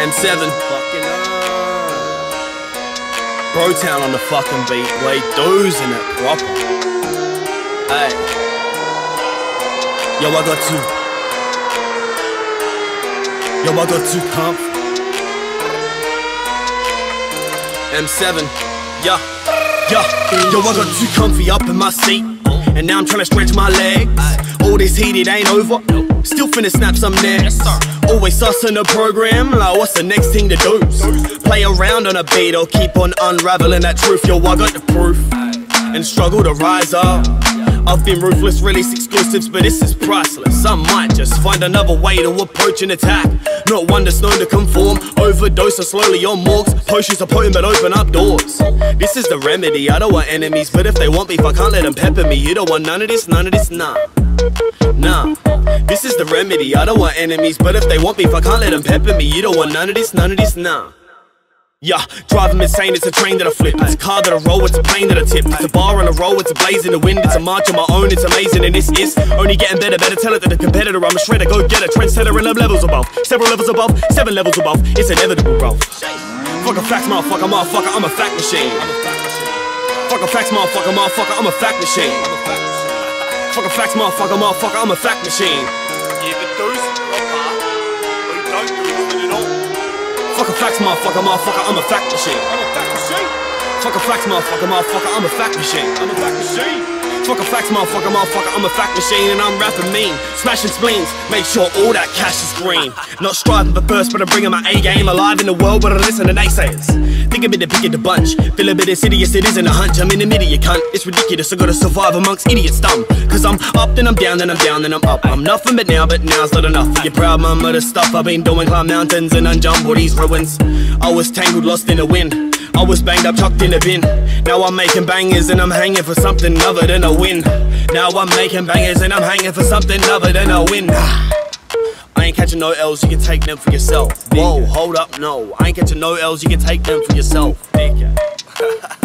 M7. Fucking Brotown on the fucking beat, way dozing it proper. Hey, yo, I got two comp. M7, yeah. Yo, I got too comfy up in my seat, and now I'm trying to stretch my legs. All this heat, it ain't over. Still finna snap some necks. Always sussing the program, like what's the next thing to do? Play around on a beat or keep on unraveling that truth. Yo, I got the proof, and struggle to rise up. I've been ruthless, release exclusives, but this is priceless. I might just find another way to approach an attack. Not one that's known to conform, overdose or slowly on morgues. Potions are potent but open up doors. This is the remedy, I don't want enemies, but if they want beef I can't let them pepper me. You don't want none of this, nah. This is the remedy, I don't want enemies, but if they want beef I can't let them pepper me. You don't want none of this, nah. Yeah, drive them insane, it's a train that I flip. It's a car that I roll, it's a plane that I tip. It's a bar on a roll, it's a blaze in the wind. It's a march on my own, it's amazing. And this is only getting better. Tell it to the competitor, I'm a shredder, go get a trendsetter. And I'm levels above, several levels above, 7 levels above. It's inevitable, bro. Fuck a facts, motherfucker, I'm a fact machine. Fuck a facts, motherfucker, I'm a fact machine. Fuck a facts, motherfucker, I'm a fact machine. Either do's proper, or you don't do it at all. Fuck a facts, motherfucker, I'm a fact machine. Fuck a facts, motherfucker, I'm a fact machine. Fuck a facts, motherfucker, I'm a fact machine. And I'm rapping mean, smashing spleens, make sure all that cash is green. Not striving for first, but I'm bringing my A game. Alive in the world, but I listen to naysayers. Think a bit of pick of the bunch, feel a bit insidious, it isn't a hunch. I'm in the middle, you cunt, it's ridiculous, I gotta survive amongst idiots dumb. Cause I'm up, then I'm down, then I'm down, then I'm up. I'm nothing but now's not enough. For your proud mum of the stuff I've been doing. Climb mountains and unjumble these ruins. I was tangled, lost in the wind. I was banged up, chucked in a bin. Now I'm making bangers and I'm hanging for something other than a win. Now I'm making bangers and I'm hanging for something other than a win. I ain't catching no L's, you can take them for yourself. Whoa, hold up, no. I ain't catching no L's, you can take them for yourself.